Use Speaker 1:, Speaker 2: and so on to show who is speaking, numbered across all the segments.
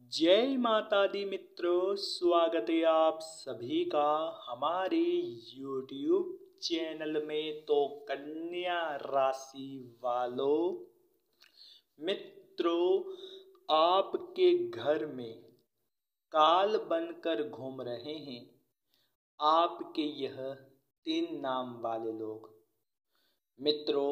Speaker 1: जय माता दी मित्रों, स्वागत है आप सभी का हमारे YouTube चैनल में। तो कन्या राशि वालों मित्रों, आपके घर में काल बनकर घूम रहे हैं आपके यह 3 नाम वाले लोग। मित्रों,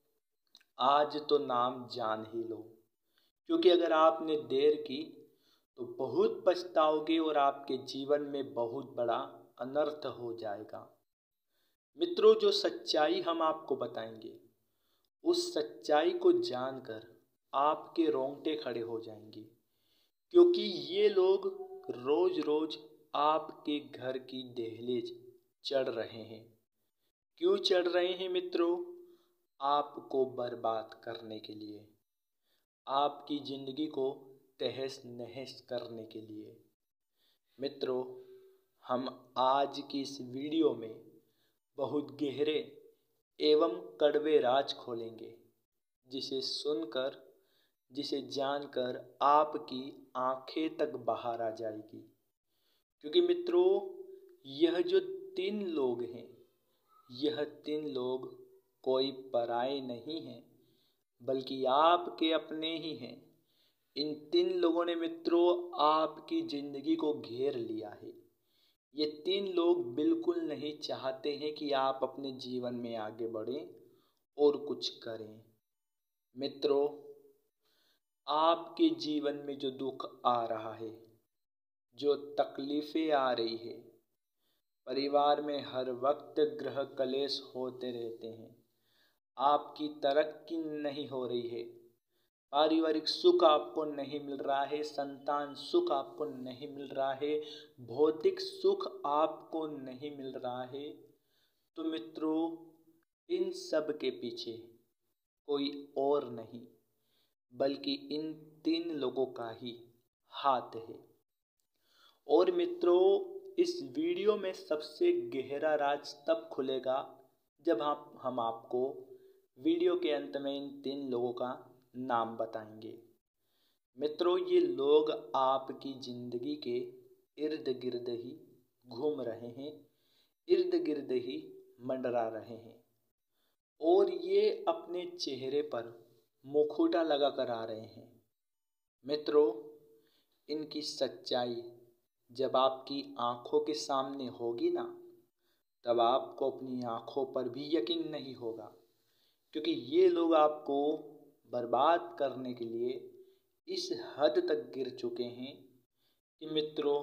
Speaker 1: आज तो नाम जान ही लो, क्योंकि अगर आपने देर की तो बहुत पछताओगे और आपके जीवन में बहुत बड़ा अनर्थ हो जाएगा। मित्रों, जो सच्चाई हम आपको बताएंगे उस सच्चाई को जानकर आपके रोंगटे खड़े हो जाएंगे, क्योंकि ये लोग रोज रोज आपके घर की दहलीज चढ़ रहे हैं। क्यों चढ़ रहे हैं मित्रों? आपको बर्बाद करने के लिए, आपकी जिंदगी को तहस नहस करने के लिए। मित्रों, हम आज की इस वीडियो में बहुत गहरे एवं कड़वे राज खोलेंगे, जिसे सुनकर, जिसे जानकर आपकी आंखें तक बाहर आ जाएगी। क्योंकि मित्रों, यह जो 3 लोग हैं, यह 3 लोग कोई पराये नहीं हैं, बल्कि आपके अपने ही हैं। इन 3 लोगों ने मित्रों आपकी जिंदगी को घेर लिया है। ये 3 लोग बिल्कुल नहीं चाहते हैं कि आप अपने जीवन में आगे बढ़ें और कुछ करें। मित्रों, आपके जीवन में जो दुख आ रहा है, जो तकलीफें आ रही है, परिवार में हर वक्त गृह कलेश होते रहते हैं, आपकी तरक्की नहीं हो रही है, पारिवारिक सुख आपको नहीं मिल रहा है, संतान सुख आपको नहीं मिल रहा है, भौतिक सुख आपको नहीं मिल रहा है, तो मित्रों इन सब के पीछे कोई और नहीं बल्कि इन 3 लोगों का ही हाथ है। और मित्रों, इस वीडियो में सबसे गहरा राज तब खुलेगा जब हम आपको वीडियो के अंत में इन 3 लोगों का नाम बताएंगे। मित्रों, ये लोग आपकी जिंदगी के इर्द गिर्द ही घूम रहे हैं, इर्द गिर्द ही मंडरा रहे हैं, और ये अपने चेहरे पर मुखौटा लगा कर आ रहे हैं। मित्रों, इनकी सच्चाई जब आपकी आंखों के सामने होगी ना, तब आपको अपनी आंखों पर भी यकीन नहीं होगा, क्योंकि ये लोग आपको बर्बाद करने के लिए इस हद तक गिर चुके हैं कि मित्रों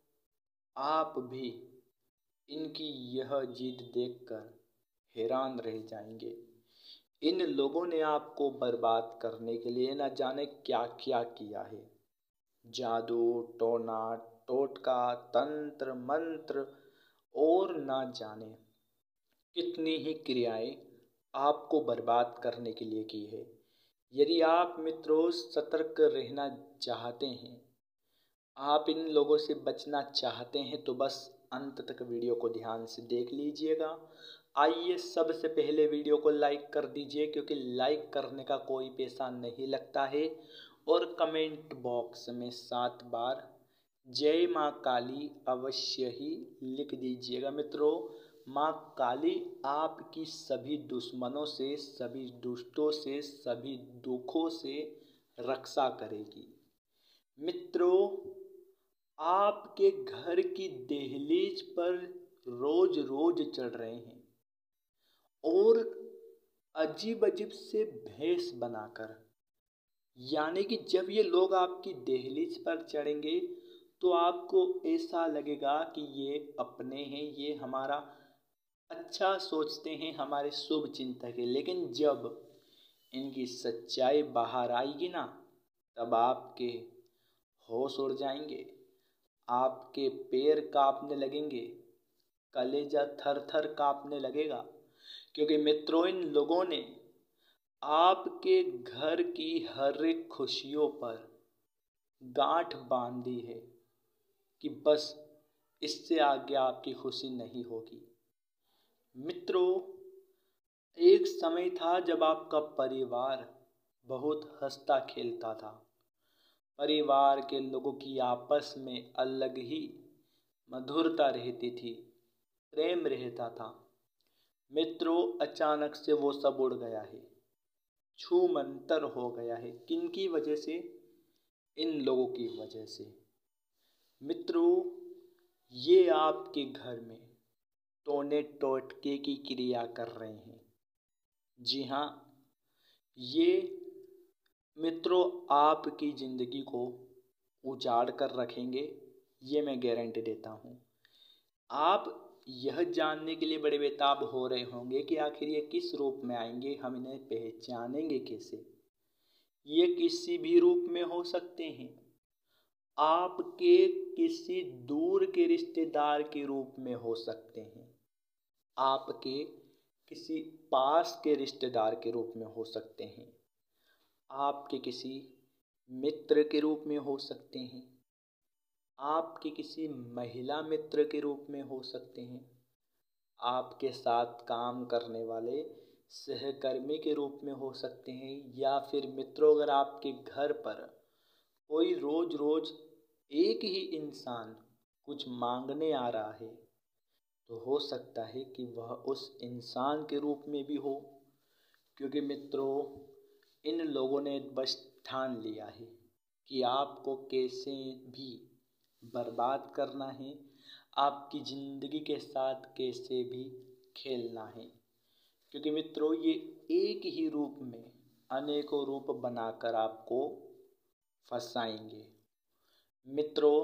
Speaker 1: आप भी इनकी यह जिद देखकर हैरान रह जाएंगे। इन लोगों ने आपको बर्बाद करने के लिए न जाने क्या क्या किया है। जादू, टोना, टोटका, तंत्र मंत्र और न जाने कितनी ही क्रियाएं आपको बर्बाद करने के लिए की है। यदि आप मित्रों सतर्क रहना चाहते हैं, आप इन लोगों से बचना चाहते हैं, तो बस अंत तक वीडियो को ध्यान से देख लीजिएगा। आइए, सबसे पहले वीडियो को लाइक कर दीजिए, क्योंकि लाइक करने का कोई पैसा नहीं लगता है। और कमेंट बॉक्स में 7 बार जय माँ काली अवश्य ही लिख दीजिएगा। मित्रों, माँ काली आपकी सभी दुश्मनों से, सभी दुष्टों से, सभी दुखों से रक्षा करेगी। मित्रों, आपके घर की दहलीज पर रोज रोज चढ़ रहे हैं और अजीब अजीब से भेष बनाकर, यानी कि जब ये लोग आपकी दहलीज पर चढ़ेंगे तो आपको ऐसा लगेगा कि ये अपने हैं, ये हमारा अच्छा सोचते हैं, हमारे शुभ चिंतक है। लेकिन जब इनकी सच्चाई बाहर आएगी ना, तब आपके होश उड़ जाएंगे, आपके पैर कांपने लगेंगे, कलेजा थर थर कांपने लगेगा। क्योंकि मित्रों, इन लोगों ने आपके घर की हर एक खुशियों पर गांठ बांध दी है कि बस इससे आगे आपकी खुशी नहीं होगी। मित्रों, एक समय था जब आपका परिवार बहुत हंसता खेलता था, परिवार के लोगों की आपस में अलग ही मधुरता रहती थी, प्रेम रहता था। मित्रों, अचानक से वो सब उड़ गया है, छूमंतर हो गया है। किनकी वजह से? इन लोगों की वजह से। मित्रों, ये आपके घर में टोने टोटके की क्रिया कर रहे हैं। जी हाँ, ये मित्रों आपकी ज़िंदगी को उजाड़ कर रखेंगे, ये मैं गारंटी देता हूँ। आप यह जानने के लिए बड़े बेताब हो रहे होंगे कि आखिर ये किस रूप में आएंगे, हम इन्हें पहचानेंगे कैसे। ये किसी भी रूप में हो सकते हैं। आपके किसी दूर के रिश्तेदार के रूप में हो सकते हैं, आपके किसी पास के रिश्तेदार के रूप में हो सकते हैं, आपके किसी मित्र के रूप में हो सकते हैं, आपके किसी महिला मित्र के रूप में हो सकते हैं, आपके साथ काम करने वाले सहकर्मी के रूप में हो सकते हैं, या फिर मित्रों अगर आपके घर पर कोई रोज रोज एक ही इंसान कुछ मांगने आ रहा है, तो हो सकता है कि वह उस इंसान के रूप में भी हो। क्योंकि मित्रों, इन लोगों ने बस ठान लिया है कि आपको कैसे भी बर्बाद करना है, आपकी ज़िंदगी के साथ कैसे भी खेलना है। क्योंकि मित्रों, ये एक ही रूप में अनेकों रूप बनाकर आपको फंसाएंगे। मित्रों,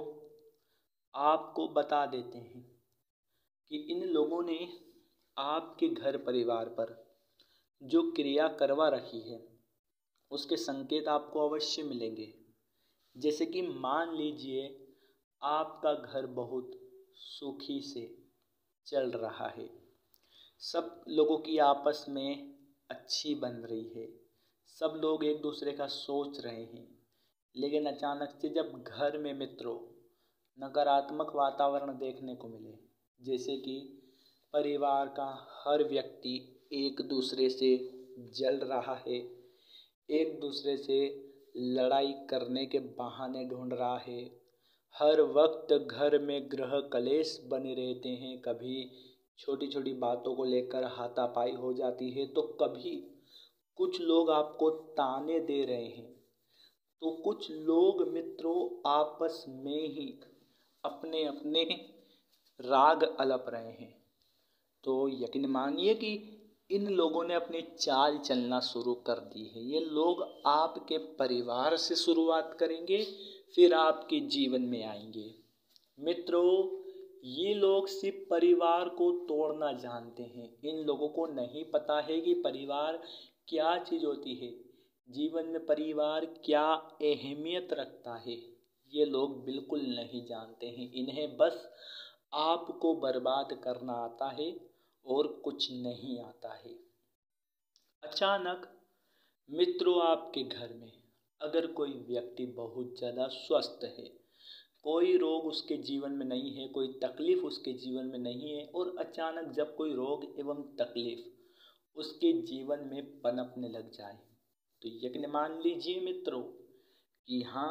Speaker 1: आपको बता देते हैं कि इन लोगों ने आपके घर परिवार पर जो क्रिया करवा रखी है, उसके संकेत आपको अवश्य मिलेंगे। जैसे कि मान लीजिए आपका घर बहुत सुखी से चल रहा है, सब लोगों की आपस में अच्छी बन रही है, सब लोग एक दूसरे का सोच रहे हैं। लेकिन अचानक से जब घर में मित्रों नकारात्मक वातावरण देखने को मिले, जैसे कि परिवार का हर व्यक्ति एक दूसरे से जल रहा है, एक दूसरे से लड़ाई करने के बहाने ढूंढ रहा है, हर वक्त घर में गृह कलेश बने रहते हैं, कभी छोटी छोटी बातों को लेकर हाथापाई हो जाती है, तो कभी कुछ लोग आपको ताने दे रहे हैं, तो कुछ लोग मित्रों आपस में ही अपने अपने राग अलप रहे हैं। तो यकीन मानिए कि इन लोगों ने अपनी चाल चलना शुरू कर दी है। ये लोग आपके परिवार से शुरुआत करेंगे, फिर आपके जीवन में आएंगे। मित्रों, ये लोग सिर्फ परिवार को तोड़ना जानते हैं। इन लोगों को नहीं पता है कि परिवार क्या चीज़ होती है, जीवन में परिवार क्या अहमियत रखता है। ये लोग बिल्कुल नहीं जानते हैं। इन्हें बस आपको बर्बाद करना आता है और कुछ नहीं आता है। अचानक मित्रों आपके घर में अगर कोई व्यक्ति बहुत ज़्यादा स्वस्थ है, कोई रोग उसके जीवन में नहीं है, कोई तकलीफ उसके जीवन में नहीं है, और अचानक जब कोई रोग एवं तकलीफ उसके जीवन में पनपने लग जाए, तो यकीन मान लीजिए मित्रों कि हाँ,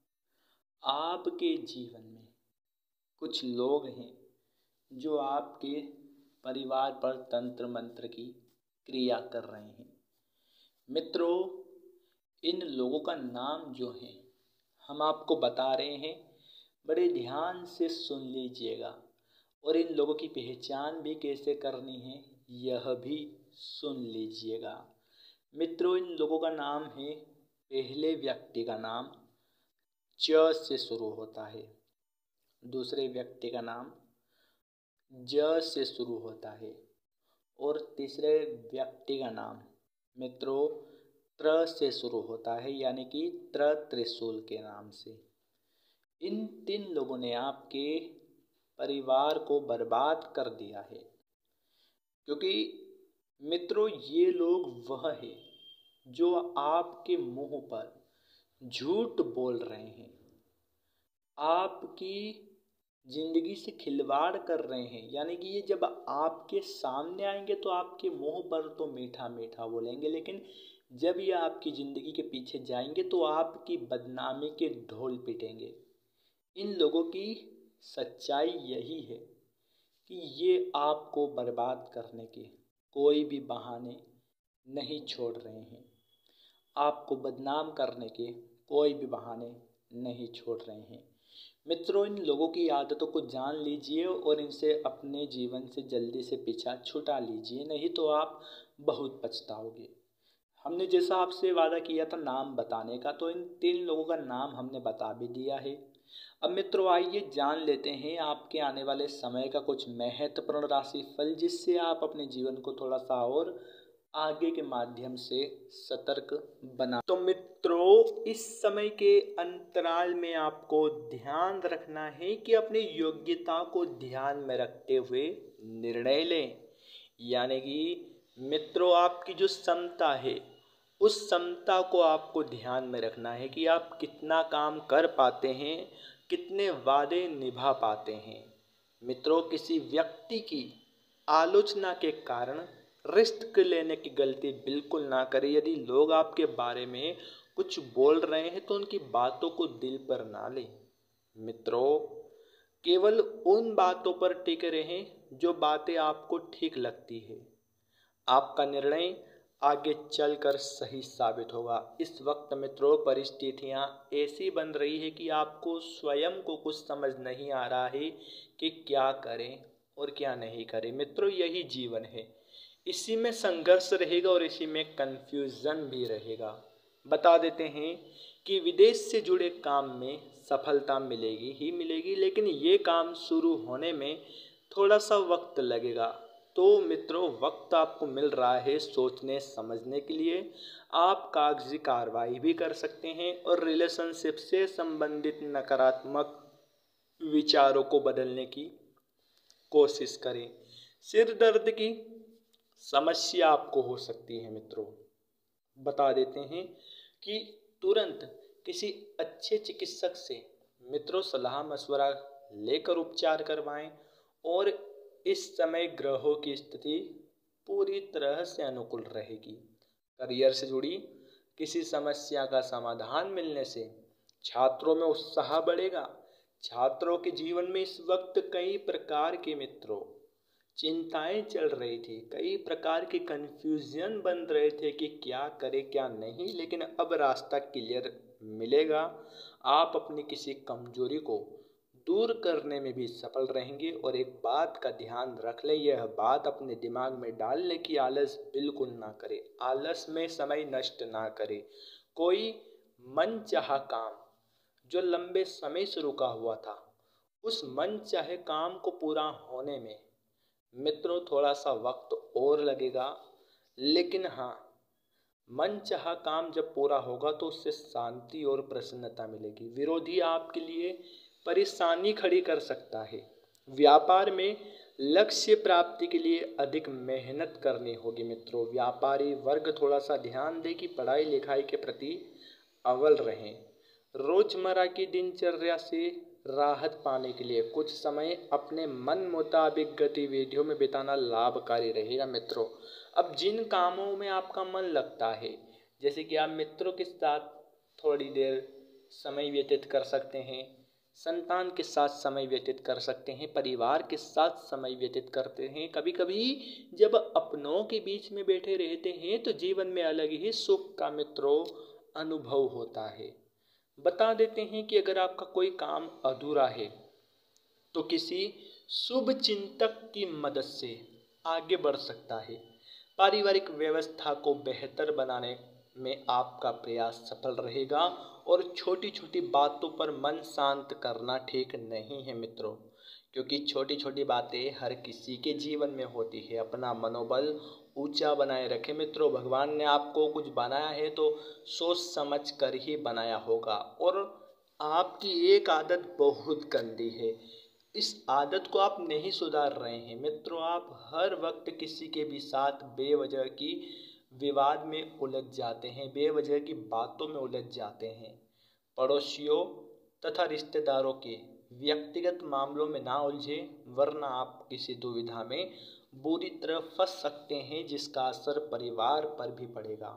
Speaker 1: आपके जीवन में कुछ लोग हैं जो आपके परिवार पर तंत्र मंत्र की क्रिया कर रहे हैं। मित्रों, इन लोगों का नाम जो है हम आपको बता रहे हैं, बड़े ध्यान से सुन लीजिएगा, और इन लोगों की पहचान भी कैसे करनी है यह भी सुन लीजिएगा। मित्रों, इन लोगों का नाम है, पहले व्यक्ति का नाम च से शुरू होता है, दूसरे व्यक्ति का नाम ज से शुरू होता है, और तीसरे व्यक्ति का नाम मित्रों त्र से शुरू होता है, यानी कि त्रिशूल के नाम से। इन 3 लोगों ने आपके परिवार को बर्बाद कर दिया है। क्योंकि मित्रों, ये लोग वह है जो आपके मुंह पर झूठ बोल रहे हैं, आपकी जिंदगी से खिलवाड़ कर रहे हैं। यानी कि ये जब आपके सामने आएंगे तो आपके मुंह पर तो मीठा मीठा बोलेंगे, लेकिन जब ये आपकी ज़िंदगी के पीछे जाएंगे तो आपकी बदनामी के ढोल पीटेंगे। इन लोगों की सच्चाई यही है कि ये आपको बर्बाद करने के कोई भी बहाने नहीं छोड़ रहे हैं, आपको बदनाम करने के कोई भी बहाने नहीं छोड़ रहे हैं। मित्रों, इन लोगों की आदतों को जान लीजिए और इनसे अपने जीवन से जल्दी से पीछा छुटा लीजिए, नहीं तो आप बहुत पछताओगे। हमने जैसा आपसे वादा किया था नाम बताने का, तो इन 3 लोगों का नाम हमने बता भी दिया है। अब मित्रों आइए जान लेते हैं आपके आने वाले समय का कुछ महत्वपूर्ण राशिफल, जिससे आप अपने जीवन को थोड़ा सा और आगे के माध्यम से सतर्क बना। तो मित्रों, इस समय के अंतराल में आपको ध्यान रखना है कि अपनी योग्यता को ध्यान में रखते हुए निर्णय लें। यानी कि मित्रों, आपकी जो क्षमता है उस क्षमता को आपको ध्यान में रखना है कि आप कितना काम कर पाते हैं, कितने वादे निभा पाते हैं। मित्रों, किसी व्यक्ति की आलोचना के कारण रिस्क लेने की गलती बिल्कुल ना करें। यदि लोग आपके बारे में कुछ बोल रहे हैं तो उनकी बातों को दिल पर ना लें। मित्रों, केवल उन बातों पर टिके रहें जो बातें आपको ठीक लगती है। आपका निर्णय आगे चलकर सही साबित होगा। इस वक्त मित्रों परिस्थितियां ऐसी बन रही है कि आपको स्वयं को कुछ समझ नहीं आ रहा है कि क्या करें और क्या नहीं करें। मित्रों, यही जीवन है, इसी में संघर्ष रहेगा और इसी में कंफ्यूजन भी रहेगा। बता देते हैं कि विदेश से जुड़े काम में सफलता मिलेगी ही मिलेगी, लेकिन ये काम शुरू होने में थोड़ा सा वक्त लगेगा। तो मित्रों, वक्त आपको मिल रहा है सोचने समझने के लिए। आप कागजी कार्रवाई भी कर सकते हैं और रिलेशनशिप से संबंधित नकारात्मक विचारों को बदलने की कोशिश करें। सिर दर्द की समस्या आपको हो सकती है मित्रों। बता देते हैं कि तुरंत किसी अच्छे चिकित्सक से मित्रों सलाह मशवरा लेकर उपचार करवाएं। और इस समय ग्रहों की स्थिति पूरी तरह से अनुकूल रहेगी। करियर से जुड़ी किसी समस्या का समाधान मिलने से छात्रों में उत्साह बढ़ेगा। छात्रों के जीवन में इस वक्त कई प्रकार के मित्रों चिंताएं चल रही थी, कई प्रकार के कंफ्यूजन बन रहे थे कि क्या करें क्या नहीं, लेकिन अब रास्ता क्लियर मिलेगा। आप अपनी किसी कमजोरी को दूर करने में भी सफल रहेंगे। और एक बात का ध्यान रख लें, यह बात अपने दिमाग में डाल लें कि आलस बिल्कुल ना करें, आलस में समय नष्ट ना करें। कोई मनचाहा काम जो लंबे समय से रुका हुआ था, उस मनचाहे काम को पूरा होने में मित्रों थोड़ा सा वक्त और लगेगा, लेकिन हाँ, मनचाहा काम जब पूरा होगा तो उससे शांति और प्रसन्नता मिलेगी। विरोधी आपके लिए परेशानी खड़ी कर सकता है। व्यापार में लक्ष्य प्राप्ति के लिए अधिक मेहनत करनी होगी मित्रों। व्यापारी वर्ग थोड़ा सा ध्यान दें कि पढ़ाई लिखाई के प्रति अव्वल रहें। रोजमर्रा की दिनचर्या से राहत पाने के लिए कुछ समय अपने मन मुताबिक गतिविधियों में बिताना लाभकारी रहेगा मित्रों। अब जिन कामों में आपका मन लगता है, जैसे कि आप मित्रों के साथ थोड़ी देर समय व्यतीत कर सकते हैं, संतान के साथ समय व्यतीत कर सकते हैं, परिवार के साथ समय व्यतीत करते हैं। कभी कभी जब अपनों के बीच में बैठे रहते हैं तो जीवन में अलग ही सुख का मित्रों अनुभव होता है। बता देते हैं कि अगर आपका कोई काम अधूरा है तो किसी शुभ चिंतक की मदद से आगे बढ़ सकता है। पारिवारिक व्यवस्था को बेहतर बनाने में आपका प्रयास सफल रहेगा। और छोटी छोटी बातों पर मन शांत करना ठीक नहीं है मित्रों, क्योंकि छोटी छोटी बातें हर किसी के जीवन में होती है। अपना मनोबल ऊंचा बनाए रखें मित्रों। भगवान ने आपको कुछ बनाया है तो सोच समझ कर ही बनाया होगा। और आपकी एक आदत बहुत गंदी है, इस आदत को आप नहीं सुधार रहे हैं मित्रों। आप हर वक्त किसी के भी साथ बेवजह की विवाद में उलझ जाते हैं, बेवजह की बातों में उलझ जाते हैं। पड़ोसियों तथा रिश्तेदारों के व्यक्तिगत मामलों में ना उलझे, वरना आप किसी दुविधा में बुरी तरह फंस सकते हैं, जिसका असर परिवार पर भी पड़ेगा।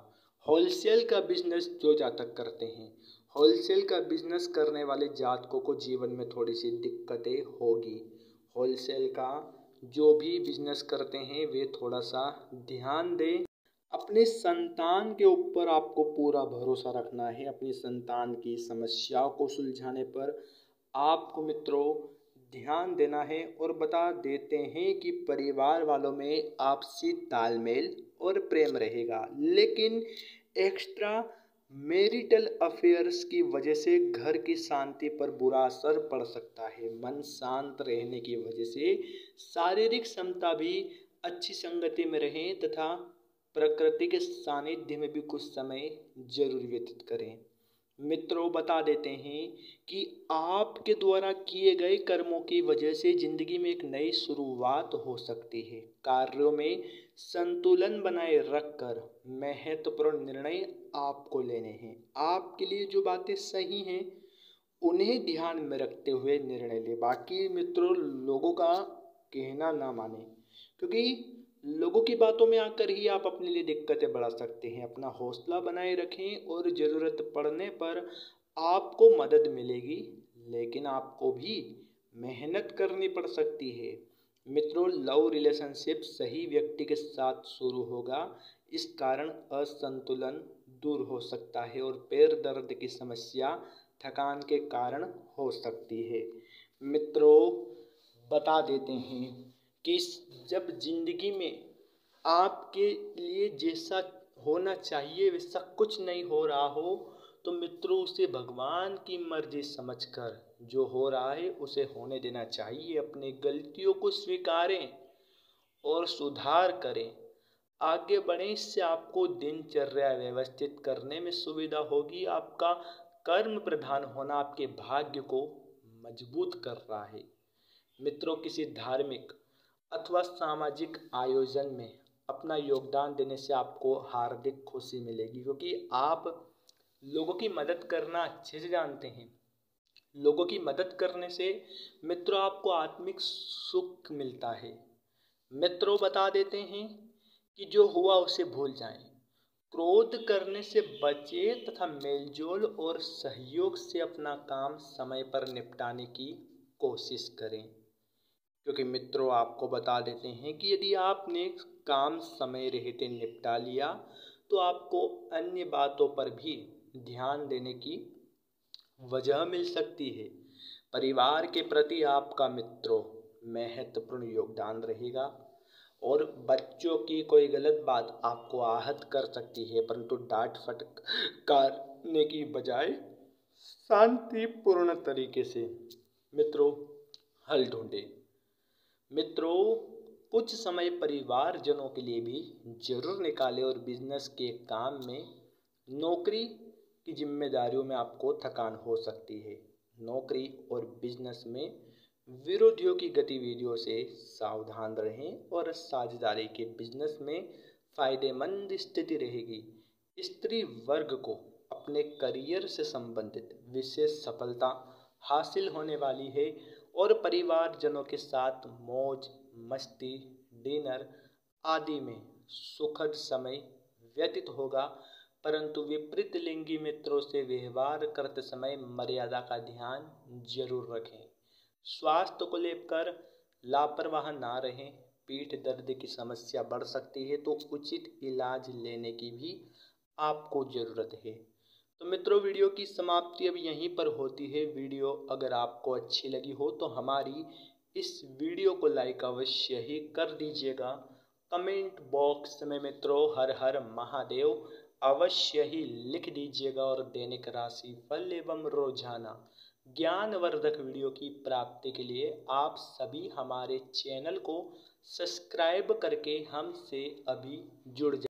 Speaker 1: होलसेल का बिजनेस जो जातक करते हैं, होलसेल का बिजनेस करने वाले जातकों को जीवन में थोड़ी सी दिक्कतें होगी। होलसेल का जो भी बिजनेस करते हैं वे थोड़ा सा ध्यान दें। अपने संतान के ऊपर आपको पूरा भरोसा रखना है। अपनी संतान की समस्याओं को सुलझाने पर आपको मित्रों ध्यान देना है। और बता देते हैं कि परिवार वालों में आपसी तालमेल और प्रेम रहेगा, लेकिन एक्स्ट्रा मैरिटल अफेयर्स की वजह से घर की शांति पर बुरा असर पड़ सकता है। मन शांत रहने की वजह से शारीरिक क्षमता भी अच्छी संगति में रहें तथा प्रकृति के सानिध्य में भी कुछ समय जरूर व्यतीत करें। मित्रों बता देते हैं कि आपके द्वारा किए गए कर्मों की वजह से जिंदगी में एक नई शुरुआत हो सकती है। कार्यों में संतुलन बनाए रखकर महत्वपूर्ण निर्णय आपको लेने हैं। आपके लिए जो बातें सही हैं उन्हें ध्यान में रखते हुए निर्णय लें। बाकी मित्रों लोगों का कहना ना माने, क्योंकि लोगों की बातों में आकर ही आप अपने लिए दिक्कतें बढ़ा सकते हैं। अपना हौसला बनाए रखें और ज़रूरत पड़ने पर आपको मदद मिलेगी, लेकिन आपको भी मेहनत करनी पड़ सकती है। मित्रों लव रिलेशनशिप सही व्यक्ति के साथ शुरू होगा, इस कारण असंतुलन दूर हो सकता है और पैर दर्द की समस्या थकान के कारण हो सकती है। मित्रों बता देते हैं कि जब जिंदगी में आपके लिए जैसा होना चाहिए वैसा कुछ नहीं हो रहा हो तो मित्रों उसे भगवान की मर्जी समझकर जो हो रहा है उसे होने देना चाहिए। अपनी गलतियों को स्वीकारें और सुधार करें, आगे बढ़ें। इससे आपको दिनचर्या व्यवस्थित करने में सुविधा होगी। आपका कर्म प्रधान होना आपके भाग्य को मजबूत कर रहा है। मित्रों किसी धार्मिक अथवा सामाजिक आयोजन में अपना योगदान देने से आपको हार्दिक खुशी मिलेगी, क्योंकि आप लोगों की मदद करना अच्छे से जानते हैं। लोगों की मदद करने से मित्रों आपको आत्मिक सुख मिलता है। मित्रों बता देते हैं कि जो हुआ उसे भूल जाएं, क्रोध करने से बचें तथा मेलजोल और सहयोग से अपना काम समय पर निपटाने की कोशिश करें। क्योंकि मित्रों आपको बता देते हैं कि यदि आपने काम समय रहते निपटा लिया तो आपको अन्य बातों पर भी ध्यान देने की वजह मिल सकती है। परिवार के प्रति आपका मित्रों महत्वपूर्ण योगदान रहेगा और बच्चों की कोई गलत बात आपको आहत कर सकती है, परंतु डांट फटकारने की बजाय शांतिपूर्ण तरीके से मित्रों हल ढूंढें। मित्रों कुछ समय परिवारजनों के लिए भी जरूर निकालें और बिजनेस के काम में नौकरी की जिम्मेदारियों में आपको थकान हो सकती है। नौकरी और बिजनेस में विरोधियों की गतिविधियों से सावधान रहें और साझेदारी के बिजनेस में फायदेमंद स्थिति रहेगी। स्त्री वर्ग को अपने करियर से संबंधित विशेष सफलता हासिल होने वाली है और परिवारजनों के साथ मौज मस्ती डिनर आदि में सुखद समय व्यतीत होगा, परंतु विपरीत लिंगी मित्रों से व्यवहार करते समय मर्यादा का ध्यान जरूर रखें। स्वास्थ्य को लेकर लापरवाह ना रहें। पीठ दर्द की समस्या बढ़ सकती है तो उचित इलाज लेने की भी आपको ज़रूरत है। तो मित्रों वीडियो की समाप्ति अब यहीं पर होती है। वीडियो अगर आपको अच्छी लगी हो तो हमारी इस वीडियो को लाइक अवश्य ही कर दीजिएगा। कमेंट बॉक्स में मित्रों हर हर महादेव अवश्य ही लिख दीजिएगा और दैनिक राशि फल एवं रोजाना ज्ञानवर्धक वीडियो की प्राप्ति के लिए आप सभी हमारे चैनल को सब्सक्राइब करके हमसे अभी जुड़ जाए।